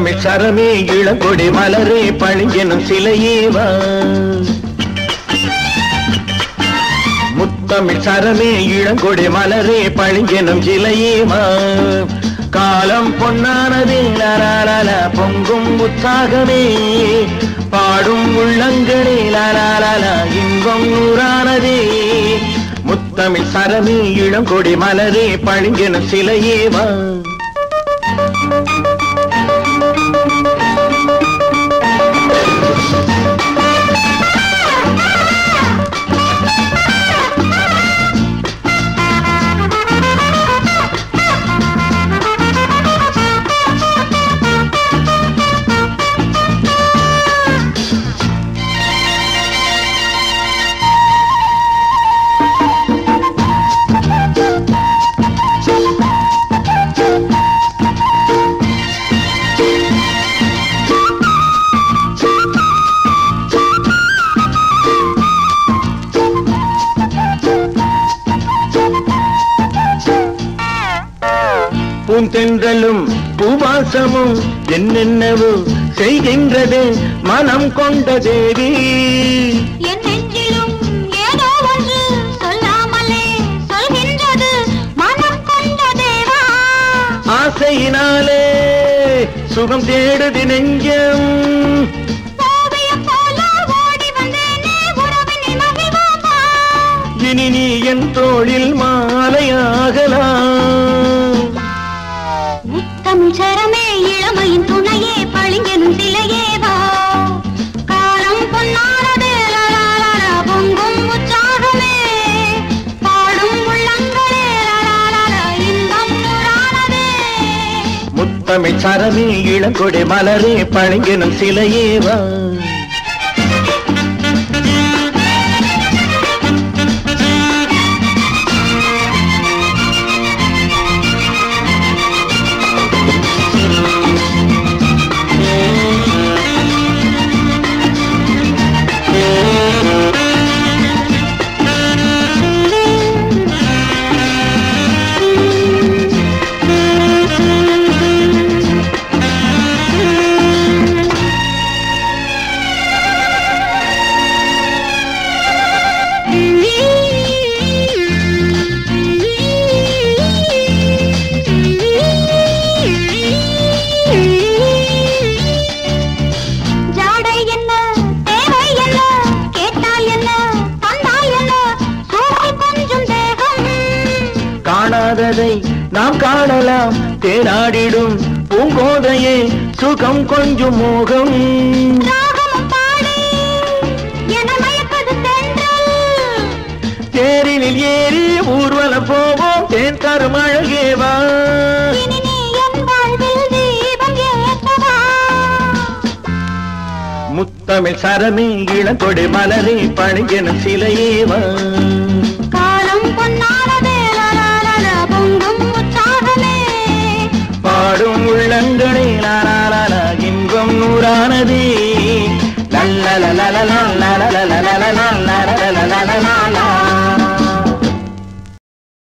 முத்தமிழ் சரமே இளங்கொடி மலரே பளிங்கெனும் சிலையேவா முத்தமிழ் சரமே இளங்கொடி மலரே பளிங்கெனும் சிலையேவா காலம் பொன்னானதே லாலால பொங்கும் உற்சாகமே பாடும் உள்ளங்களே லாலால இன்பம் நூறானதே முத்தமிழ் சரமே இளங்கொடி மலரே பளிங்கெனும் சிலையேவா பூந்தென்றலும் பூவாசமும் என்னென்னவோ செய்கின்றது மனம் கொண்ட தேவி என் நெஞ்சிலும் ஏதோ ஒன்று சொல்லாமலே சொல்கின்றது மனம் கொண்ட தேவா ஆசையினாலே சுகம் தேடுதி நெஞ்சம் இனி நீ என் தோளில் மாலையாகலாம் முத்தமிழ் சரமே இளமையின் துணையே பளிங்கெனும் சிலையேவா காலம் பொன்னானது பொங்கும் உற்சாகமே பாடும் உள்ளங்களே இன்பம் நூறானதே முத்தமிழ் சரமே இளங்கொடி மலரே பளிங்கெனும் சிலையேவா காணாததை நாம் காணலாம் தேனாடிடும் பூங்கோதையே சுகம் கொஞ்சம் மோகம் தேரினில் ஏறி ஊர்வலம் போவோம் தேன் தரும் அழகேவா முத்தமிழ் சரமே இளங்கொடி மலரே பளிங்கெனும் சிலையேவா காலம் பொன்னானதே பொங்கும் உற்சாகமே பாடும் உள்ளங்களே லாலால இன்பம் நூறானதே லல்லல லலல லலல லலல